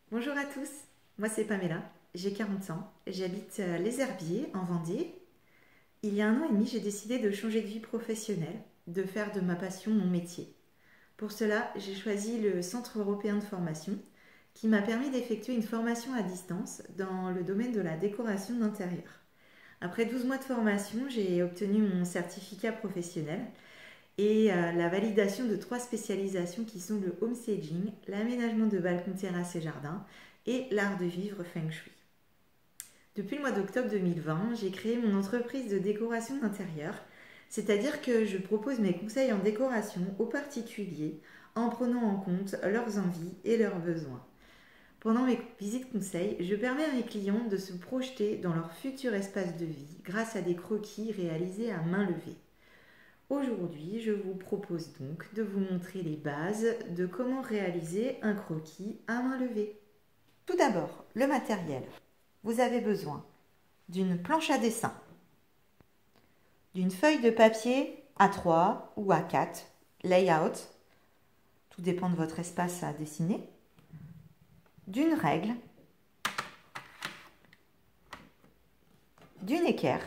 Bonjour à tous, moi c'est Pamela, j'ai 40 ans, j'habite Les Herbiers en Vendée. Il y a 1 an et demi, j'ai décidé de changer de vie professionnelle, de faire de ma passion mon métier. Pour cela, j'ai choisi le Centre européen de formation qui m'a permis d'effectuer une formation à distance dans le domaine de la décoration d'intérieur. Après 12 mois de formation, j'ai obtenu mon certificat professionnel et la validation de 3 spécialisations qui sont le homestaging, l'aménagement de balcons, terrasses et jardins et l'art de vivre Feng Shui. Depuis le mois d'octobre 2020, j'ai créé mon entreprise de décoration d'intérieur, c'est-à-dire que je propose mes conseils en décoration aux particuliers en prenant en compte leurs envies et leurs besoins. Pendant mes visites conseils, je permets à mes clients de se projeter dans leur futur espace de vie grâce à des croquis réalisés à main levée. Aujourd'hui, je vous propose donc de vous montrer les bases de comment réaliser un croquis à main levée. Tout d'abord, le matériel. Vous avez besoin d'une planche à dessin, d'une feuille de papier A3 ou A4, layout, tout dépend de votre espace à dessiner, d'une règle, d'une équerre,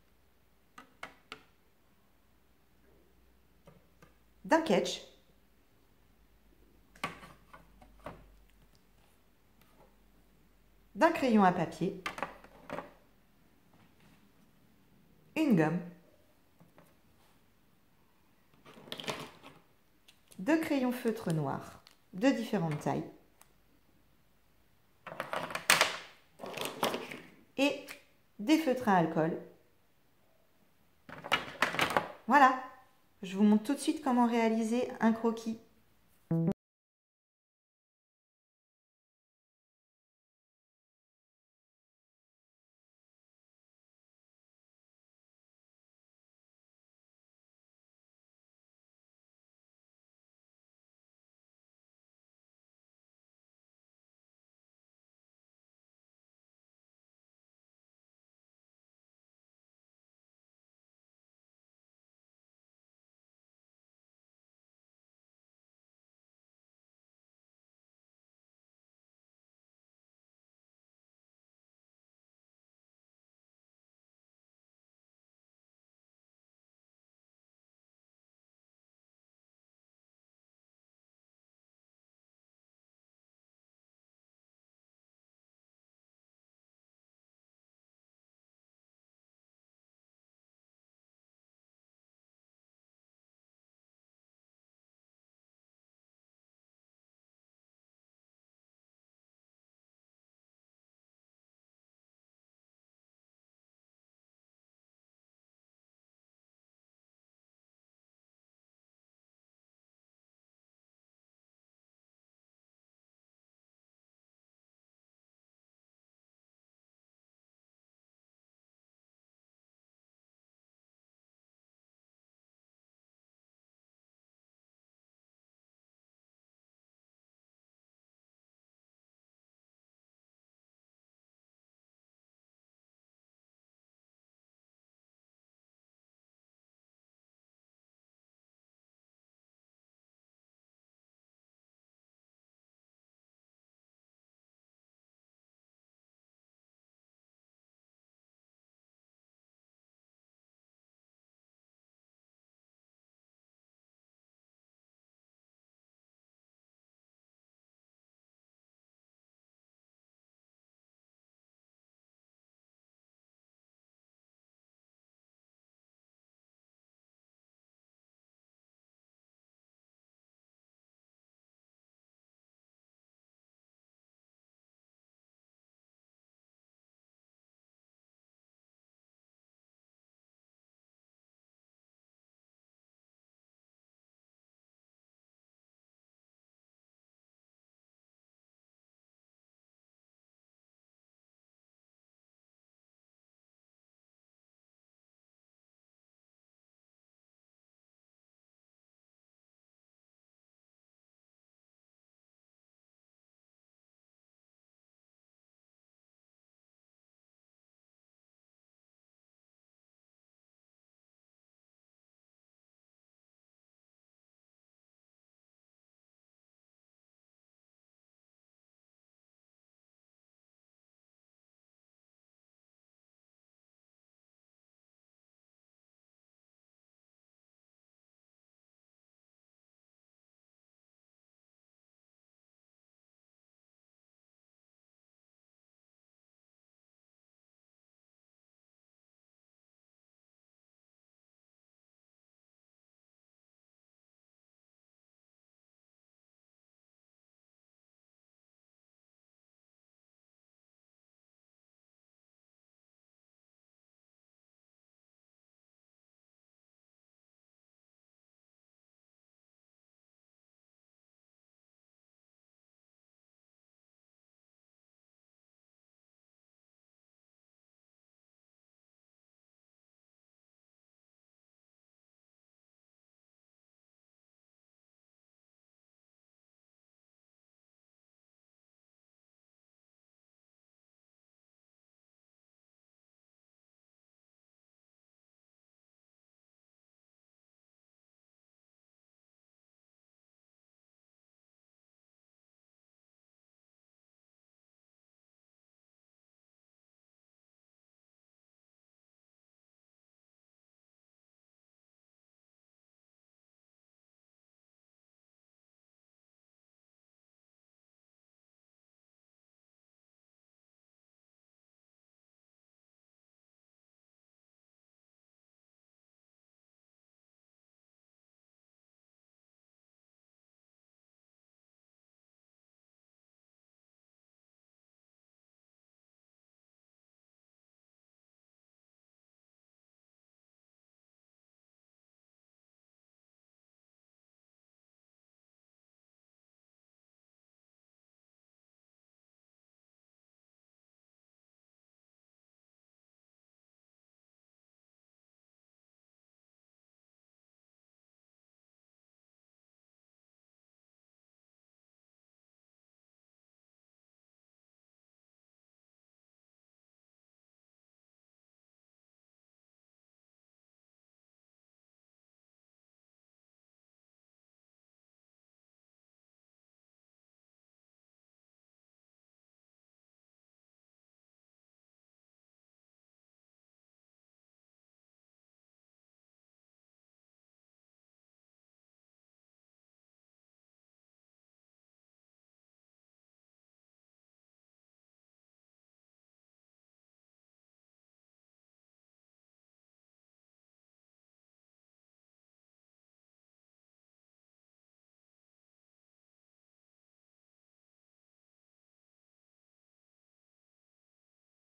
d'un sketch, d'un crayon à papier, une gomme, 2 crayons feutre noirs de différentes tailles et des feutres à alcool. Voilà, je vous montre tout de suite comment réaliser un croquis.